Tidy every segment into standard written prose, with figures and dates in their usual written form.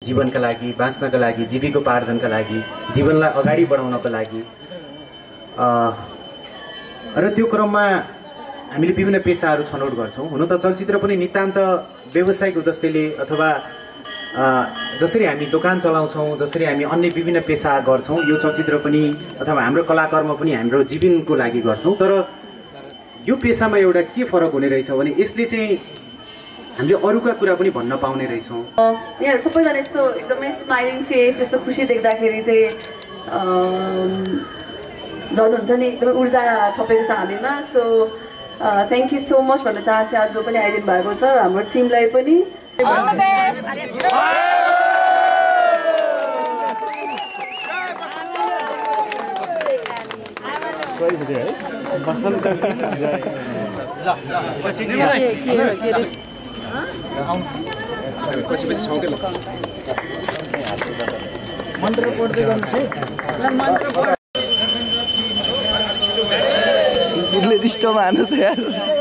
जीवनका लागि, बाँच्नका लागि, जीविकोपार्जनका लागि, जीवनलाई अगाडि बढाउनको लागि। र त्यो क्रममा हामीले विभिन्न पेसाहरू छनौट गर्छौँ। हुन त चलचित्र पनि नितान्त व्यावसायिक उद्देश्यले अथवा जसरी हामी दोकान चलाउँछौँ, जसरी हामी अन्य विभिन्न पेसा गर्छौँ, यो चलचित्र पनि अथवा हाम्रो कलाकर्म पनि हाम्रो जीवनको लागि गर्छौँ। तर यो पेसामा एउटा के फरक हुने रहेछ भने यसले चाहिँ हामीले अरूका कुरा पनि भन्न पाउने रहेछौँ। यहाँ सबैजना यस्तो एकदमै स्माइलिङ फेस, यस्तो खुसी देख्दाखेरि चाहिँ झन् हुन्छ नि, एकदमै ऊर्जा थपेको छ हामीमा। So thank you so much भन्न चाहन्छु आज जो पनि आइदिनु भएको छ, हाम्रो टिमलाई पनि अल द बेस्ट। मन्त्र पढ्दै गर्नुहोस् है। डिस्टर्ब हानु त यार।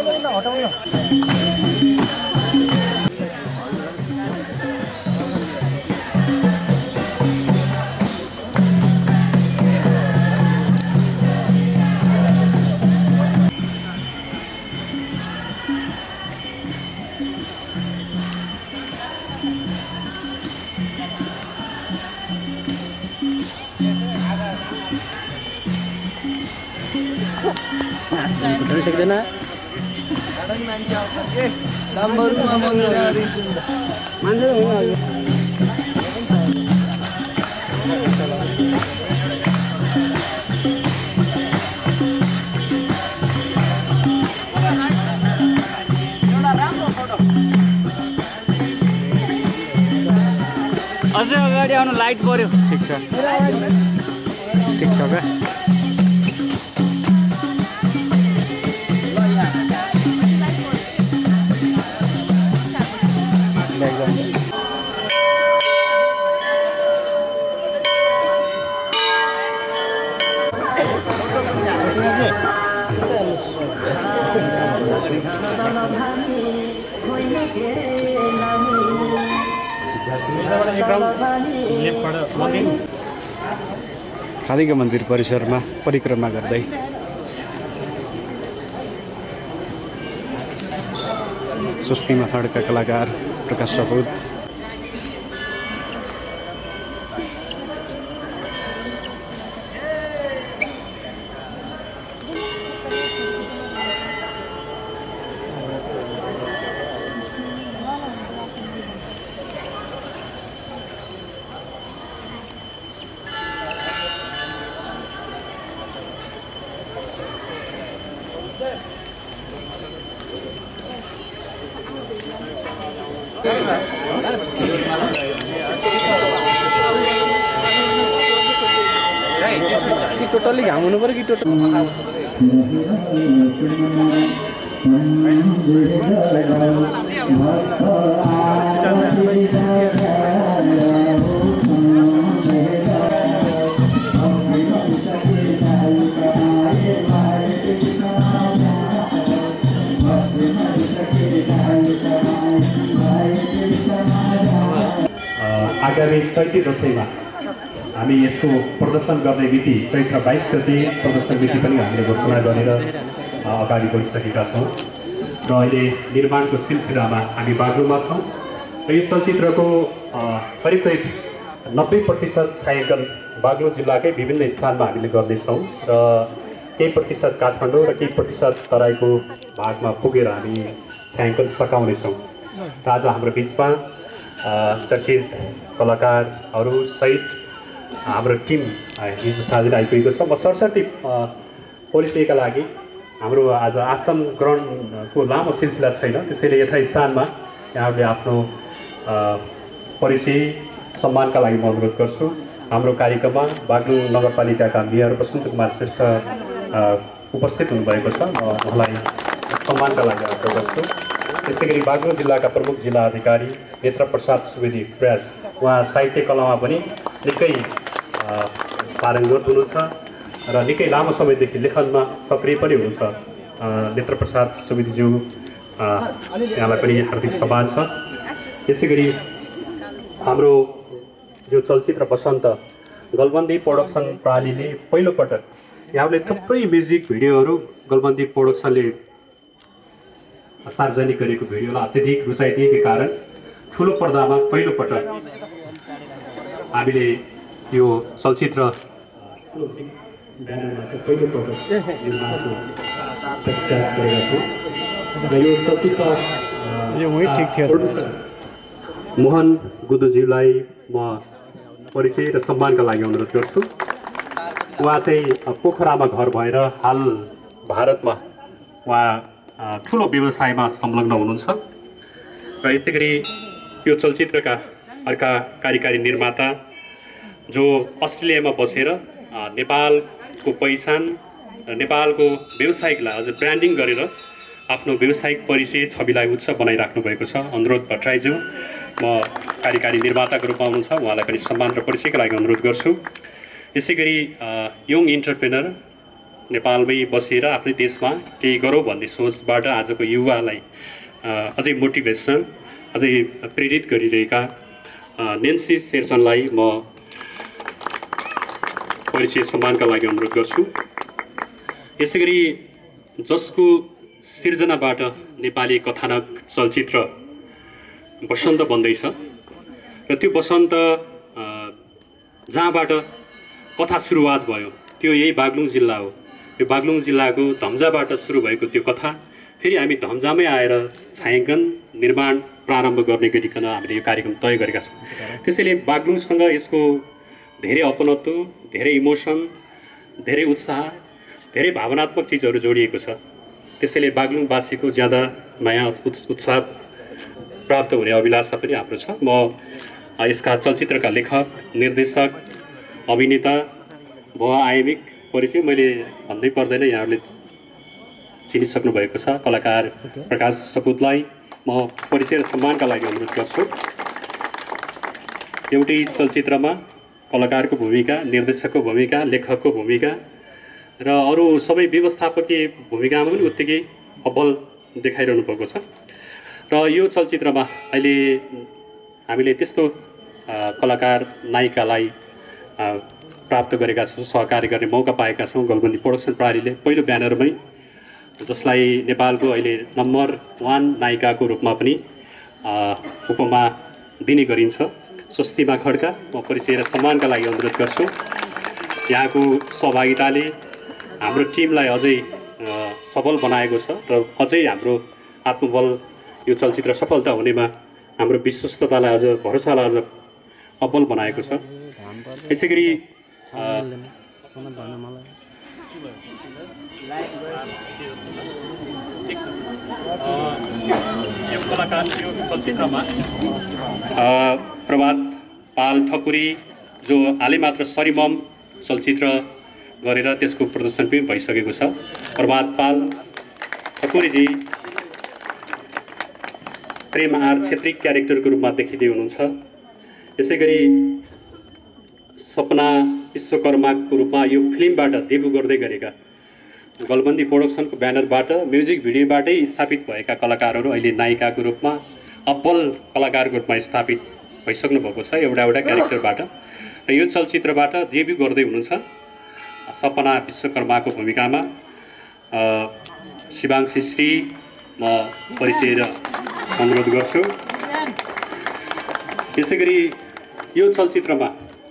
सक्दैन अझै अगाडि आउनु, लाइट पर्यो। ठिक छ, ठिक छ क्या। कालिका मन्दिर परिसरमा परिक्रमा गर्दै स्वस्ति माथाडका कलाकार प्रकाश सपुत, टोटली घाम हुनु पर्यो कि टोटल आगामी चैती दशैंमा हामी यसको प्रदर्शन गर्ने मिति चैत्र 22 गते प्रदर्शन मिति पनि हामीले घोषणा गरेर अगाडि बढिसकेका छौँ र अहिले निर्माणको सिलसिलामा हामी बागलुङमा छौँ र यो चलचित्रको करिब करिब 90% छायाङ्कन बागलुङ जिल्लाकै विभिन्न स्थानमा हामीले गर्नेछौँ र केही प्रतिशत काठमाडौँ र केही प्रतिशत तराईको भागमा पुगेर हामी छायाङ्कन सकाउनेछौँ। र आज हाम्रो बिचमा चर्चित कलाकारहरू सहित हाम्रो टिम हिजो साँझ आइपुगेको छ। म सरसर्ती परिचयका लागि हाम्रो आज आसन ग्रहणको लामो सिलसिला छैन, त्यसैले यथास्थानमा यहाँहरूले आफ्नो परिचय सम्मानका लागि म अनुरोध गर्छु। हाम्रो कार्यक्रममा बागलुङ नगरपालिकाका मेयर बसन्त कुमार श्रेष्ठ उपस्थित हुनुभएको छ, म उहाँलाई सम्मानका लागि आग्रह गर्छु। त्यसै गरी बागलुङ जिल्लाका प्रमुख जिल्ला अधिकारी नेत्र प्रसाद सुवेदी प्रयास, उहाँ साहित्य कलामा पनि निकै पारङ्गत हुनुहुन्छ र निकै लामो समयदेखि लेखनमा सक्रिय पनि हुनुहुन्छ। नेत्र प्रसाद सुवेदीज्यू यहाँलाई पनि हार्दिक सम्मान छ। त्यसै गरी हाम्रो यो चलचित्र बसन्त गलबन्दी प्रोडक्सन प्रणालीले पहिलोपटक यहाँले थुप्रै म्युजिक भिडियोहरू गलबन्दी प्रोडक्सनले सार्वजनिक गरेको भिडियोलाई अत्यधिक रुचाइदिएकै कारण ठुलो पर्दामा पहिलोपटक हामीले यो चलचित्र मोहन गुदुज्यूलाई म परिचय र सम्मानका लागि अनुरोध गर्छु। उहाँ चाहिँ पोखरामा घर भएर हाल भारतमा उहाँ ठुलो व्यवसायमा संलग्न हुनुहुन्छ र यसै गरी यो चलचित्रका अर्का कार्यकारी निर्माता जो अस्ट्रेलियामा बसेर नेपालको पहिचान र नेपालको व्यवसायिकलाई अझ ब्रान्डिङ गरेर आफ्नो व्यावसायिक परिचय छविलाई उच्च बनाइराख्नु भएको छ अनुरोध भट्टराईज्यू म कार्यकारी निर्माताको रूपमा हुनुहुन्छ, उहाँलाई पनि सम्मान र परिचयको लागि अनुरोध गर्छु। यसै गरी यङ इन्टरप्रेनर नेपालमै बसेर आफ्नै देशमा केही गरौँ भन्ने सोचबाट आजको युवालाई अझै मोटिभेसन अझै प्रेरित गरिरहेका नेन्सी शेरचनलाई म परिचय सम्मानका लागि अनुरोध गर्छु। यसै गरी जसको सिर्जनाबाट नेपाली कथानक चलचित्र बसन्त बन्दैछ र त्यो बसन्त जहाँबाट कथा सुरुवात भयो त्यो यही बागलुङ जिल्ला हो। यो बागलुङ जिल्लाको धम्जाबाट सुरु भएको त्यो कथा फेरि हामी धम्जामै आएर छायाङ्कन निर्माण प्रारम्भ गर्ने गरिकन हामीले यो कार्यक्रम तय गरेका छौँ। त्यसैले बागलुङसँग यसको धेरै अपनत्व, धेरै इमोसन, धेरै उत्साह, धेरै भावनात्मक चिजहरू जोडिएको छ। त्यसैले बागलुङवासीको ज्यादा माया उत्साह प्राप्त हुने अभिलाषा पनि हाम्रो छ। म यसका चलचित्रका लेखक, निर्देशक, अभिनेता, भुवा आयमिक परिचय मैले भन्दै पर्दैन, यहाँहरूले चिनिसक्नु भएको छ। कलाकार प्रकाश सपुतलाई म परिचय र सम्मानका लागि अनुरोध गर्छु। एउटै चलचित्रमा कलाकारको भूमिका, निर्देशकको भूमिका, लेखकको भूमिका र अरू सबै व्यवस्थापकीय भूमिकामा पनि उत्तिकै अब्बल देखाइरहनु भएको छ। र यो चलचित्रमा अहिले हामीले त्यस्तो कलाकार नायिकालाई प्राप्त गरेका छौँ, सहकार्य गर्ने मौका पाएका छौँ गलबन्दी प्रोडक्सन प्रणालीले पहिलो ब्यानरमै, जसलाई नेपालको अहिले नम्बर 1 नायिकाको रूपमा पनि उपमा दिने गरिन्छ। स्वस्तिमा खड्का म परिचय र सम्मानका लागि अनुरोध गर्छु। यहाँको सहभागिताले हाम्रो टिमलाई अझै सबल बनाएको छ र अझै हाम्रो आत्मबल यो चलचित्र सफलता हुनेमा हाम्रो विश्वस्ततालाई अझ भरोसालाई अझ अब्बल बनाएको छ। यसै गरी यो कलाकार यो चलचित्रमा प्रभात पाल ठकुरी जो हालै मात्र सरिमम चलचित्र गरेर त्यसको प्रदर्शन पनि भइसकेको छ। प्रभात पाल ठकुरीजी प्रेम आर छेत्री क्यारेक्टरको रूपमा देखिँदै हुनुहुन्छ। यसै गरी सपना विश्वकर्माको रूपमा यो फिल्मबाट डेब्यू गर्दै गरेका गलबन्दी प्रोडक्सनको ब्यानरबाट म्युजिक भिडियोबाटै स्थापित भएका कलाकारहरू अहिले नायिकाको रूपमा अब्बल कलाकारको रूपमा स्थापित भइसक्नु भएको छ एउटा क्यारेक्टरबाट। र यो चलचित्रबाट डेब्यू गर्दै हुनुहुन्छ सपना विश्वकर्माको भूमिकामा शिवांशी श्री म परिचय र अनुरोध गर्छु। यसै गरी यो चलचित्रमा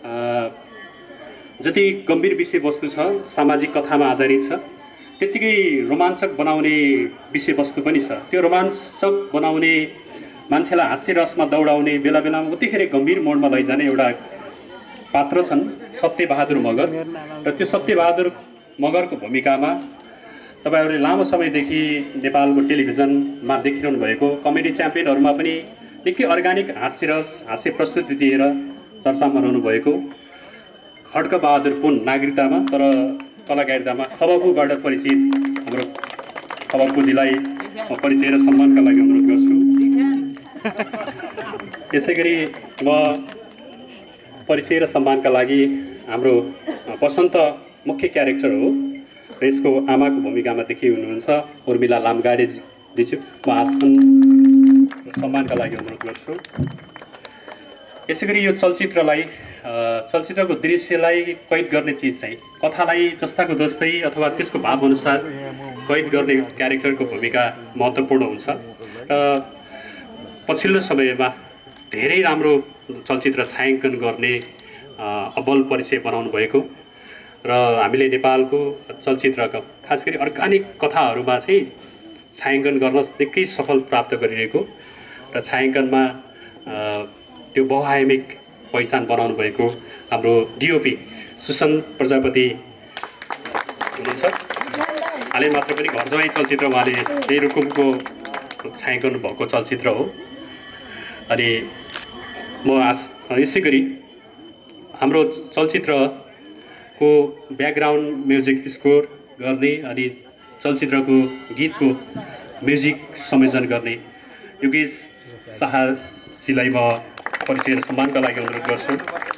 जति गम्भीर विषयवस्तु छ, सामाजिक कथामा आधारित छ, त्यतिकै रोमाञ्चक बनाउने विषयवस्तु पनि छ। त्यो रोमाञ्चक बनाउने, मान्छेलाई हास्य रसमा दौडाउने, बेला बेलामा उत्तिखेर गम्भीर मोडमा लैजाने एउटा पात्र छन् सत्यबहादुर मगर। र त्यो सत्यबहादुर मगरको भूमिकामा तपाईहरुले लामो समयदेखि नेपालको टेलिभिजनमा देखिरहनु भएको कमेडी च्याम्पियनहरुमा पनि निकै अर्गानिक हास्यरस, हास्य प्रस्तुति दिएर चर्चामा रहनु भएको खड्कबहादुर पुन नागरिकतामा तर कलाकारितामा खबरपुबाट परिचित हाम्रो खबरपुजीलाई म परिचय र सम्मानका लागि अनुरोध गर्छु। यसैगरी म परिचय र सम्मानका लागि हाम्रो बसन्त मुख्य क्यारेक्टर हो र यसको आमाको भूमिकामा देखि हुनुहुन्छ उर्मिला लामगाडे दिजु, म आसन सम्मानका लागि अनुरोध गर्छु। यसैगरी यो चलचित्रलाई चलचित्रको दृश्यलाई कैद गर्ने चिज चाहिँ कथालाई जस्ताको जस्तै अथवा त्यसको भावअनुसार कैद गर्ने क्यारेक्टरको भूमिका महत्त्वपूर्ण हुन्छ र पछिल्लो समयमा धेरै राम्रो चलचित्र छायाङ्कन गर्ने अब्बल परिचय बनाउनु भएको र हामीले नेपालको चलचित्रका खास गरी अर्गानिक कथाहरूमा चाहिँ छायाङ्कन गर्न निकै सफल प्राप्त गरिरहेको र छायाङ्कनमा त्यो बहुआयामिक पहिचान बनाउनु भएको हाम्रो डिओपी सुसन प्रजापति हुनुहुन्छ। हालै मात्र पनि घर जवाई चलचित्र उहाँले यही रुकुमको छायाङ्कन भएको चलचित्र हो। अनि म यसै गरी हाम्रो चलचित्रको ब्याकग्राउन्ड म्युजिक स्कोर गर्ने अनि चलचित्रको गीतको म्युजिक संयोजन गर्ने योगेश शाहजीलाई म परिचय र सम्मानका लागि अनुरोध गर्छु।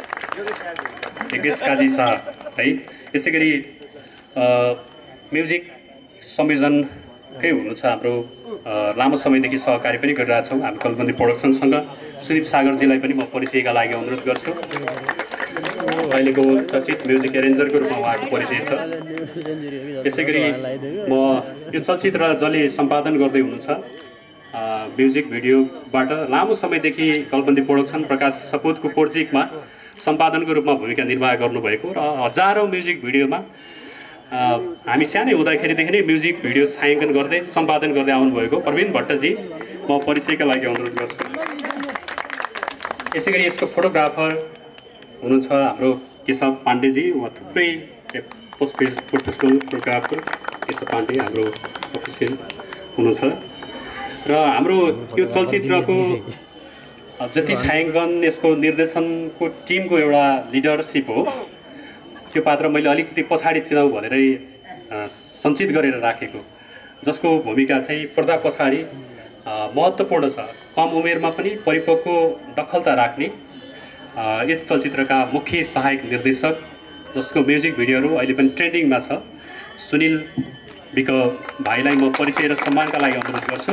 योगेश काजी शाह है। यसै गरी म्युजिक संयोजनकै हुनुहुन्छ हाम्रो लामो समयदेखि सहकारी पनि गरिरहेछौँ हामी कलबन्दी प्रोडक्सनसँग सुदीप सागरजीलाई पनि म परिचयका लागि अनुरोध गर्छु। अहिलेको चर्चित म्युजिक एरेन्जरको रूपमा उहाँको परिचय छ। यसै गरी म यो चलचित्र जसले सम्पादन गर्दै हुनुहुन्छ म्युजिक भिडियोबाट लामो समयदेखि कलबन्दी प्रोडक्सन प्रकाश सपुतको प्रोजेक्टमा सम्पादनको रूपमा भूमिका निर्वाह गर्नुभएको र हजारौँ म्युजिक भिडियोमा हामी सानै हुँदाखेरिदेखि नै म्युजिक भिडियो छायाङ्कन गर्दै सम्पादन गर्दै आउनुभएको प्रवीण भट्टजी म परिचयका लागि अनुरोध गर्छु। यसै गरी यसको फोटोग्राफर हुनुहुन्छ हाम्रो केशव पाण्डेजी उहाँ थुप्रै प्रोफेसनल फोटोग्राफर केशव पाण्डे हाम्रो अफिसियल हुनुहुन्छ र हाम्रो यो चलचित्रको जति छायाङ्कन यसको निर्देशनको टिमको एउटा लिडरसिप हो त्यो पात्र मैले अलिकति पछाडि चिनाउँ भनेरै सञ्चित गरेर राखेको जसको भूमिका चाहिँ पर्दा पछाडि महत्त्वपूर्ण छ। कम उमेरमा पनि परिपक्व दखलता राख्ने यस चलचित्रका मुख्य सहायक निर्देशक जसको म्युजिक भिडियोहरू अहिले पनि ट्रेन्डिङमा छ सुनिल विक भाइलाई म परिचय र सम्मानका लागि अनुरोध गर्छु।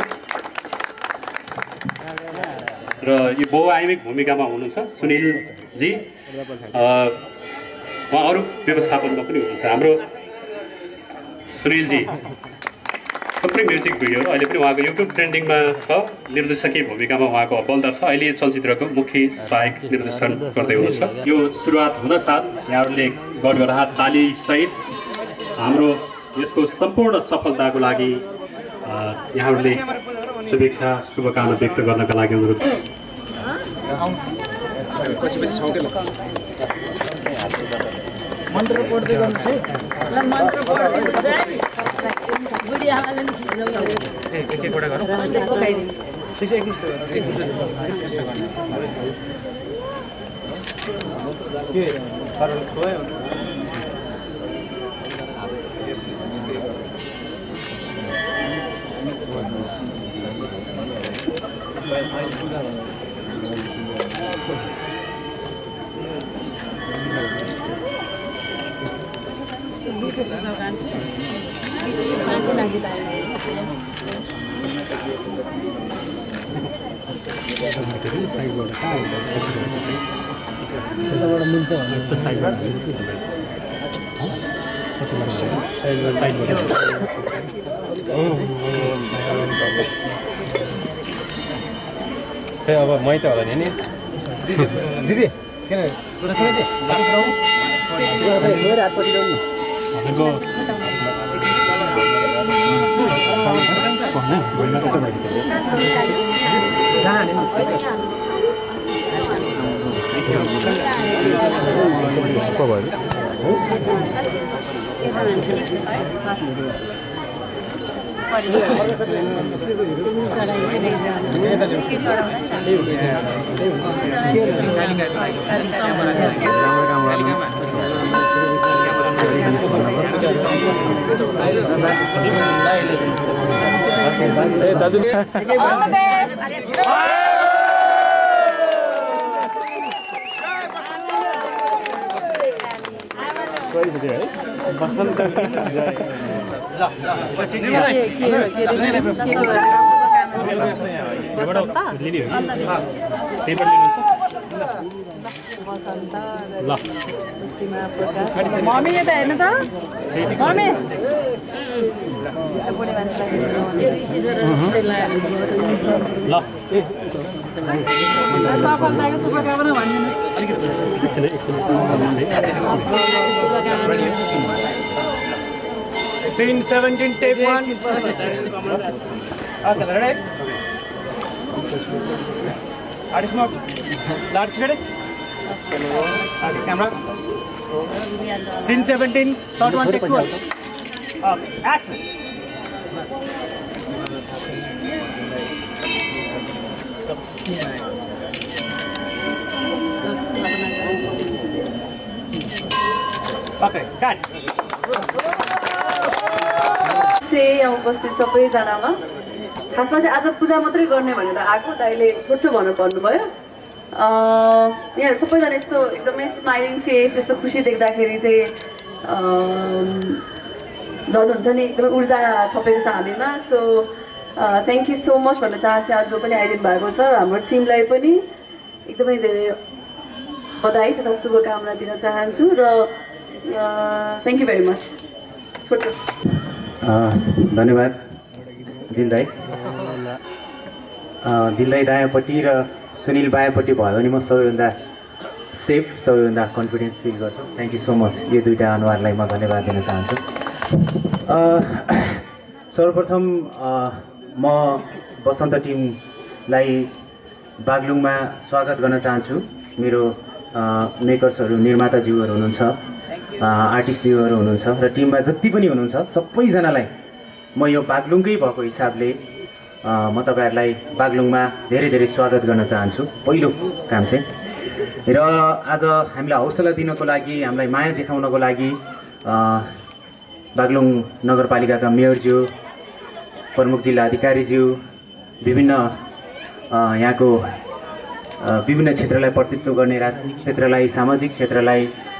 र यो बहुआयामिक भूमिकामा हुनुहुन्छ सुनिलजी। उहाँ अरू व्यवस्थापनमा पनि हुनुहुन्छ। हाम्रो सुनिलजी थुप्रै म्युजिक भिडियोहरू अहिले पनि उहाँको युट्युब ट्रेन्डिङमा छ। निर्देशकीय भूमिकामा उहाँको अब्बलता छ। अहिले यो चलचित्रको मुख्य सहायक निर्देशन गर्दै हुनुहुन्छ। यो सुरुवात हुनसाथ यहाँहरूले गडगडाट तालीसहित हाम्रो यसको सम्पूर्ण सफलताको लागि यहाँहरूले शुभेच्छा शुभकामना व्यक्त गर्नका लागि अनुरोध। मन्त्र पढ्दै गर्नु छ मन्त्र अब मै त होला नि दिदी किन दाजु All the best. बसन्त ल मम्मी यता हेर्नु त मम्मी ल सफलताको शुभकामना भनिदिनु Scene 17, take 1. Okay, ready? Artist smoke. Large ready? Okay, camera. Scene 17, shot 1, take 2. Okay, action. Okay, cut. यहाँ उपस्थित सबैजनामा खासमा चाहिँ आज पूजा मात्रै गर्ने भनेर आएको दाइले छोटो भनेर भन्नुभयो यहाँ सबैजना यस्तो एकदमै स्माइलिङ फेस यस्तो खुसी देख्दाखेरि चाहिँ झन् हुन्छ नि एकदमै ऊर्जा थपेको छ हामीमा so thank you so much भन्न चाहन्छु आज जो पनि आइदिनु भएको छ हाम्रो टिमलाई पनि एकदमै धेरै बधाई तथा शुभकामना दिन चाहन्छु र थ्याङ्क यू भेरी मच छोटो धन्यवाद दिल दाई दायाँपट्टि र सुनिल बायाँपट्टि भयो भने म सबैभन्दा सेफ सबैभन्दा कन्फिडेन्स फिल गर्छु थ्याङ्क यू सो मच यो दुईवटा अनुहारलाई म धन्यवाद दिन चाहन्छु सर्वप्रथम म बसन्त टिमलाई बागलुङमा स्वागत गर्न चाहन्छु मेरो मेकर्सहरू निर्माताज्यूहरू हुनुहुन्छ आर्टिस्टज्यूहरू हुनुहुन्छ र टिममा जति पनि हुनुहुन्छ सबैजनालाई म यो बागलुङकै भएको हिसाबले म तपाईँहरूलाई बागलुङमा धेरै धेरै स्वागत गर्न चाहन्छु पहिलो काम चाहिँ र आज हामीलाई हौसला दिनको लागि हामीलाई माया देखाउनको लागि बागलुङ नगरपालिकाका मेयरज्यू प्रमुख जिल्ला अधिकारीज्यू विभिन्न यहाँको विभिन्न क्षेत्रलाई प्रतिनिधित्व गर्ने राजनीतिक क्षेत्रलाई सामाजिक क्षेत्रलाई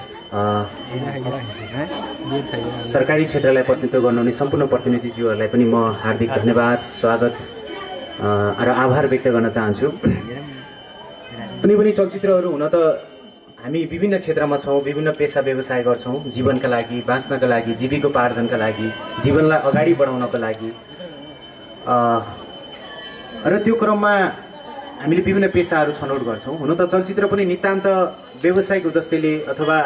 सरकारी क्षेत्रलाई प्रतिनिधित्व गर्नुहुने सम्पूर्ण प्रतिनिधिज्यूहरूलाई पनि म हार्दिक धन्यवाद स्वागत र आभार व्यक्त गर्न चाहन्छु कुनै पनि चलचित्रहरू हुन त हामी विभिन्न क्षेत्रमा छौँ विभिन्न पेसा व्यवसाय गर्छौँ जीवनका लागि बाँच्नका लागि जीविकोपार्जनका लागि जीवनलाई अगाडि बढाउनको लागि र त्यो क्रममा हामीले विभिन्न पेसाहरू छनौट गर्छौँ हुन त चलचित्र पनि नितान्त व्यावसायिक उद्देश्यले अथवा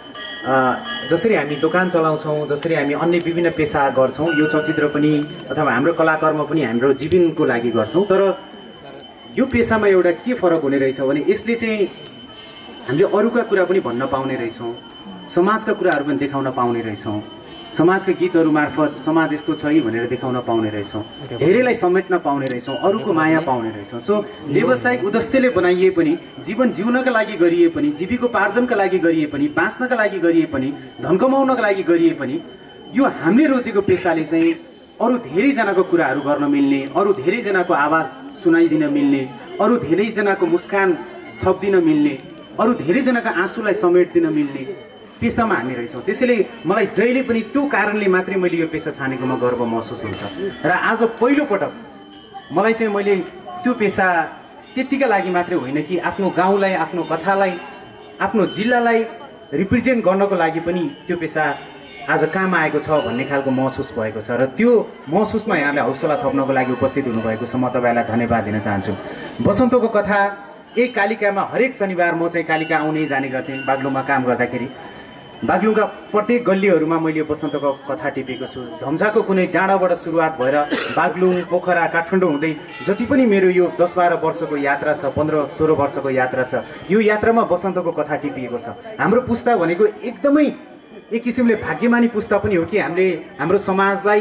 जसरी हामी दोकान चलाउँछौँ जसरी हामी अन्य विभिन्न पेसा गर्छौँ यो चलचित्र पनि अथवा हाम्रो कलाकर्म पनि हाम्रो जीवनको लागि गर्छौँ तर यो पेसामा एउटा के फरक हुने रहेछ भने यसले चाहिँ हामीले अरूका कुरा पनि भन्न पाउने रहेछौँ समाजका कुराहरू पनि देखाउन पाउने रहेछौँ समाजका गीतहरू मार्फत समाज यस्तो छ है भनेर देखाउन पाउने रहेछौँ धेरैलाई समेट्न पाउने रहेछौँ अरूको माया पाउने रहेछौँ सो व्यावसायिक उद्देश्यले बनाइए पनि जीवन जिउनका लागि गरिए पनि जीविकोपार्जनका लागि गरिए पनि बाँच्नका लागि गरिए पनि धन कमाउनका लागि गरिए पनि यो हामीले रोजेको पेसाले चाहिँ अरू धेरैजनाको कुराहरू गर्न मिल्ने अरू धेरैजनाको आवाज सुनाइदिन मिल्ने अरू धेरैजनाको मुस्कान थप्दिन मिल्ने अरू धेरैजनाको आँसुलाई समेट्दिन मिल्ने पेसामा हामी रहेछौँ त्यसैले मलाई जहिले पनि त्यो कारणले मात्रै मैले यो पेसा छानेकोमा गर्व महसुस हुन्छ र आज पहिलोपटक मलाई चाहिँ मैले त्यो पेसा त्यतिका लागि मात्रै होइन कि आफ्नो गाउँलाई आफ्नो कथालाई आफ्नो जिल्लालाई रिप्रेजेन्ट गर्नको लागि पनि त्यो पेसा आज काम आएको छ भन्ने खालको महसुस भएको छ र त्यो महसुसमा यहाँले हौसला थप्नको लागि उपस्थित हुनुभएको छ म तपाईँलाई धन्यवाद दिन चाहन्छु बसन्तको कथा एक कालिकामा हरेक शनिबार म चाहिँ कालिका आउने जाने गर्थेँ बागलुङमा काम गर्दाखेरि बागलुङका प्रत्येक गल्लीहरूमा मैले बसन्तको कथा टिपेको छु धम्साको कुनै डाँडाबाट सुरुवात भएर बागलुङ पोखरा काठमाडौँ हुँदै जति पनि मेरो यो 10-12 वर्षको यात्रा छ 15-16 वर्षको यात्रा छ यो यात्रामा बसन्तको कथा टिपिएको छ हाम्रो पुस्ता भनेको एकदमै एक किसिमले भाग्यमानी पुस्ता पनि हो कि हामीले हाम्रो समाजलाई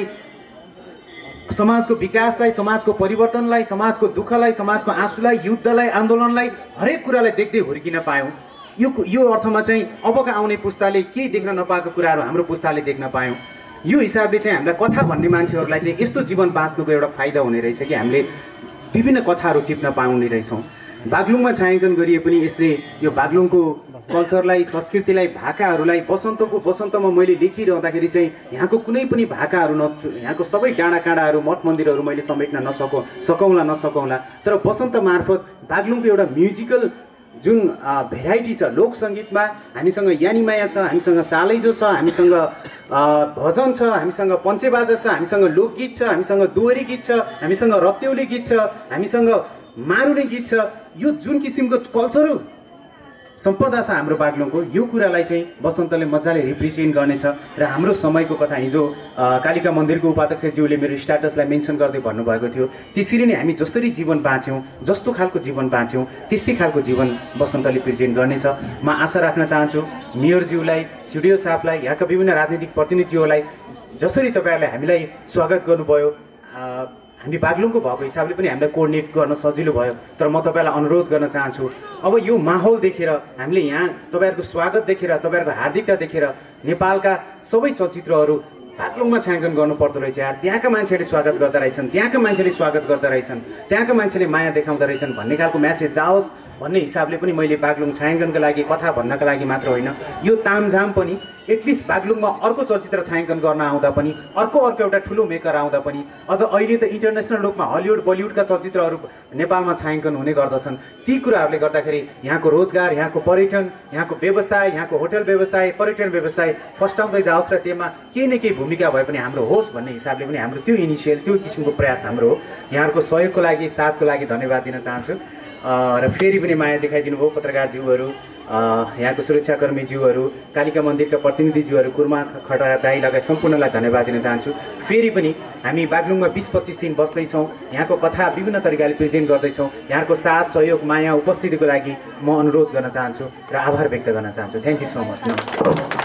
समाजको विकासलाई समाजको परिवर्तनलाई समाजको दुःखलाई समाजको आँसुलाई युद्धलाई आन्दोलनलाई हरेक कुरालाई देख्दै हुर्किन पायौँ यो अर्थमा चाहिँ अबका आउने पुस्ताले केही देख्न नपाएको कुराहरू हाम्रो पुस्ताले देख्न पायौँ यो हिसाबले चाहिँ हामीलाई कथा भन्ने मान्छेहरूलाई चाहिँ यस्तो जीवन बाँच्नुको एउटा फाइदा हुने रहेछ कि हामीले विभिन्न कथाहरू टिप्न पाउने रहेछौँ बागलुङमा छायाङ्कन गरिए पनि यसले यो बागलुङको कल्चरलाई संस्कृतिलाई भाकाहरूलाई बसन्तमा मैले लेखिरहँदाखेरि चाहिँ यहाँको कुनै पनि भाकाहरू यहाँको सबै डाँडा काँडाहरू मठ मन्दिरहरू मैले समेट्न नसकौँला तर बसन्त मार्फत बागलुङको एउटा म्युजिकल जुन भेराइटी छ लोकसङ्गीतमा हामीसँग यानीमाया छ, हामीसँग सालैजो छ, हामीसँग भजन छ, हामीसँग पञ्चेबाजा छ, हामीसँग लोकगीत छ, हामीसँग दोहोरी गीत छ, हामीसँग रत्यौली गीत छ, हामीसँग मारुनी गीत छ। यो जुन किसिमको कल्चरल सम्पदा छ हाम्रो बागलुङको, यो कुरालाई चाहिँ बसन्तले मजाले रिप्रेजेन्ट गर्नेछ। र हाम्रो समयको कथा हिजो कालिका मन्दिरको उपाध्यक्षज्यूले मेरो स्ट्याटसलाई मेन्सन गर्दै भन्नुभएको थियो, त्यसरी नै हामी जसरी जीवन बाँच्यौँ, जस्तो खालको जीवन बाँच्यौँ त्यस्तै खालको जीवन बसन्तले प्रेजेन्ट गर्नेछ। म आशा राख्न चाहन्छु मेयरज्यूलाई, सिडिओ साहबलाई, यहाँका विभिन्न राजनीतिक प्रतिनिधिहरूलाई जसरी तपाईँहरूले हामीलाई स्वागत गर्नुभयो, हामी बागलुङको भएको हिसाबले पनि हामीलाई कोअर्डिनेट गर्न सजिलो भयो। तर म तपाईँलाई अनुरोध गर्न चाहन्छु, अब यो माहौल देखेर हामीले यहाँ तपाईँहरूको स्वागत देखेर, तपाईँहरूको हार्दिकता देखेर नेपालका सबै चलचित्रहरू बागलुङमा छायाङ्कन गर्नुपर्दो रहेछ यार। त्यहाँका मान्छेले स्वागत गर्दा रहेछन्, त्यहाँका मान्छेले स्वागत गर्दा रहेछन्, त्यहाँका मान्छेले माया देखाउँदा रहेछन् भन्ने खालको म्यासेज जाओस् भन्ने हिसाबले पनि मैले बागलुङ छायाङ्कनका लागि, कथा भन्नका लागि मात्र होइन, यो तामझाम पनि एटलिस्ट बागलुङमा अर्को चलचित्र छायाङ्कन गर्न आउँदा पनि, अर्को एउटा ठुलो मेकर आउँदा पनि, अझ अहिले त इन्टरनेसनल रूपमा हलिउड बलिउडका चलचित्रहरू नेपालमा छायाङ्कन हुने गर्दछन्। ती कुराहरूले गर्दाखेरि यहाँको रोजगार, यहाँको पर्यटन, यहाँको व्यवसाय, यहाँको होटल व्यवसाय, पर्यटन व्यवसाय फस्टाउँदै जाओस् र त्यसमा केही न केही भूमिका भए पनि हाम्रो होस् भन्ने हिसाबले पनि हाम्रो त्यो इनिसियल त्यो किसिमको प्रयास हाम्रो हो। यहाँहरूको सहयोगको लागि, साथको लागि धन्यवाद दिन चाहन्छु। र फेरि पनि माया देखाइदिनु भयो पत्रकारज्यूहरू, यहाँको सुरक्षाकर्मीज्यूहरू, कालिका मन्दिरका प्रतिनिधिज्यूहरू, कुर्मा खडा दाई लगायत सम्पूर्णलाई धन्यवाद दिन चाहन्छु। फेरि पनि हामी बागलुङमा 20-25 दिन बस्दैछौँ, यहाँको कथा विभिन्न तरिकाले प्रेजेन्ट गर्दैछौँ। यहाँको साथ, सहयोग, माया, उपस्थितिको लागि म अनुरोध गर्न चाहन्छु र आभार व्यक्त गर्न चाहन्छु। Thank you so much. नमस्ते।